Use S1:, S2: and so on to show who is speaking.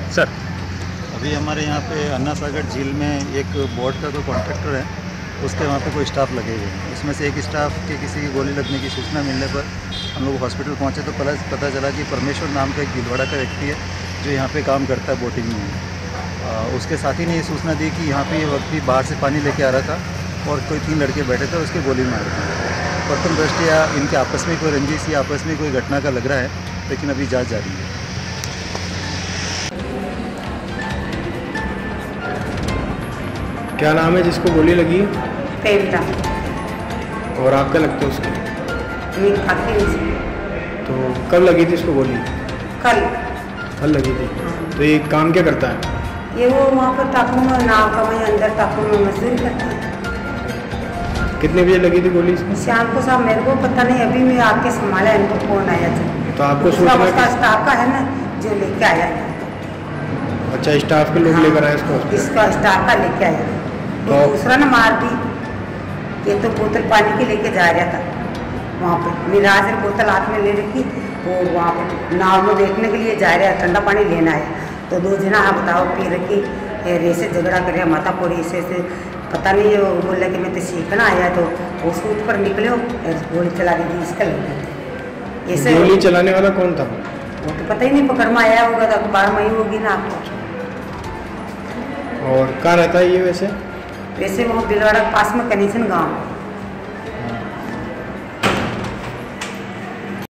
S1: Sir
S2: अभी हमारे यहाँ पे अन्ना सागर झील में एक बोट का कोई कॉन्ट्रैक्टर है, उसके वहाँ पे कोई स्टाफ लगे हुए हैं। उसमें से एक स्टाफ के किसी की गोली लगने की सूचना मिलने पर हम लोग हॉस्पिटल पहुँचे तो पता चला कि परमेश्वर नाम का एक भीलवाड़ा का व्यक्ति है जो यहाँ पे काम करता है बोटिंग में। उसके साथी ने ये सूचना दी कि यहाँ पे ये व्यक्ति बाहर से पानी लेके आ रहा था और कोई 3 लड़के बैठे थे, उसके गोली मार दी। प्रथम दृष्टया इनके आपस में कोई रंजिश या आपस में कोई घटना का लग रहा है, लेकिन अभी जाँच जारी है।
S1: क्या नाम है जिसको गोली लगी?
S3: पेमता।
S1: और आपका लगता है उसको?
S3: मैं खाती हूँ।
S1: तो कब लगी थी इसको गोली?
S3: कल
S1: लगी थी। तो ये काम क्या करता है?
S3: ये वो वहाँ पर टापू में नाव का वहीं अंदर टापू में मजदूरी करता है।
S1: कितने बजे लगी थी गोली इसमें?
S3: शाम को साहब मेरे को पता नहीं, अभी मैं आके संभाला, इनको फोन आया था।
S1: तो आपको
S3: उसका स्टाफ का है ना जो लेके आया।
S1: अच्छा, स्टाफ के लोग लेकर आए इसको?
S3: इसका स्टाफ का लेके आया। तो दूसरा ने मार दी। ये तो बोतल पानी की लेके जा रहा था वहाँ पे, मिराज बोतल हाथ में ले रखी, वो वहाँ पे नाव में बैठने के लिए जा रहा है, ठंडा पानी लेना है। तो 2 जना हाँ बताओ पी रखी, रेसे झगड़ा कर रहा, माता पोड़ी ऐसे पता नहीं, वो बोला कि मैं तो सीखना आया, तो वो सूट पर निकले गोली चला दी इसका लगी। ऐसे
S1: गोली चलाने वाला कौन था?
S3: वो तो पता ही नहीं, पकड़ में आया होगा तो अखबार में ही होगी ना आपको।
S1: और कहाँ रहता है ये वैसे?
S3: वैसे वो भीलवाड़ा के पास में कनीसन गाँव।